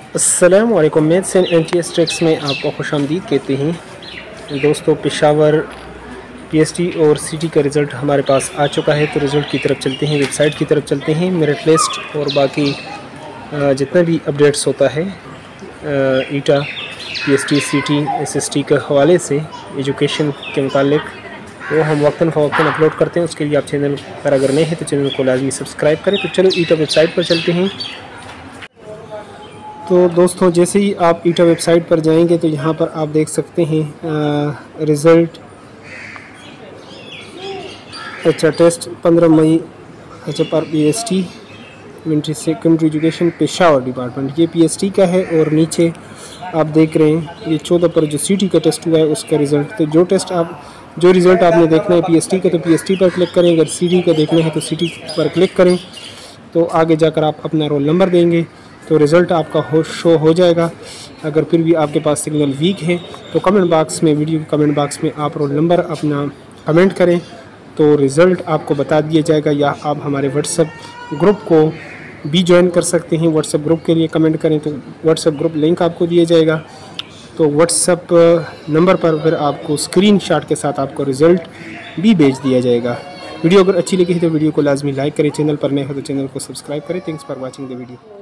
अस्सलाम वालेकुम। Maths and MTS tricks में आपको खुशामदीद कहते हैं। दोस्तों, पेशावर पीएसटी और सीटी का रिज़ल्ट हमारे पास आ चुका है, तो रिज़ल्ट की तरफ चलते हैं, वेबसाइट की तरफ चलते हैं। मेरिट लिस्ट और बाकी जितना भी अपडेट्स होता है ईटा पीएसटी सीटी एसएसटी के हवाले से एजुकेशन के मुतालिक, वो हम वक्तन फ़वक्तन अपलोड करते हैं। उसके लिए आप चैनल पर अगर नए हैं तो चैनल को लाजमी सब्सक्राइब करें। तो चलो ईटा वेबसाइट पर चलते हैं। तो दोस्तों, जैसे ही आप ईटा वेबसाइट पर जाएंगे तो यहाँ पर आप देख सकते हैं रिज़ल्ट। अच्छा, टेस्ट 15 मई अच्छा पर PST secondary education Peshawar department, ये पीएसटी का है। और नीचे आप देख रहे हैं ये 14 पर जो सीटी का टेस्ट हुआ है उसका रिज़ल्ट। तो जो रिज़ल्ट आपने देखना है पीएसटी का तो पीएसटी पर क्लिक करें, अगर सीटी का देखना है तो सीटी पर क्लिक करें। तो आगे जाकर आप अपना रोल नंबर देंगे तो रिज़ल्ट आपका शो हो जाएगा। अगर फिर भी आपके पास सिग्नल वीक है तो कमेंट बॉक्स में, वीडियो कमेंट बॉक्स में आप रोल नंबर अपना कमेंट करें तो रिज़ल्ट आपको बता दिया जाएगा। या आप हमारे व्हाट्सएप ग्रुप को भी ज्वाइन कर सकते हैं। व्हाट्सएप ग्रुप के लिए कमेंट करें तो व्हाट्सएप ग्रुप लिंक आपको दिया जाएगा। तो व्हाट्सएप नंबर पर फिर आपको स्क्रीनशॉट के साथ आपको रिज़ल्ट भी भेज दिया जाएगा। वीडियो अगर अच्छी लगी है तो वीडियो को लाजमी लाइक करें। चैनल पर नए हो तो चैनल को सब्सक्राइब करें। Thanks for watching the video.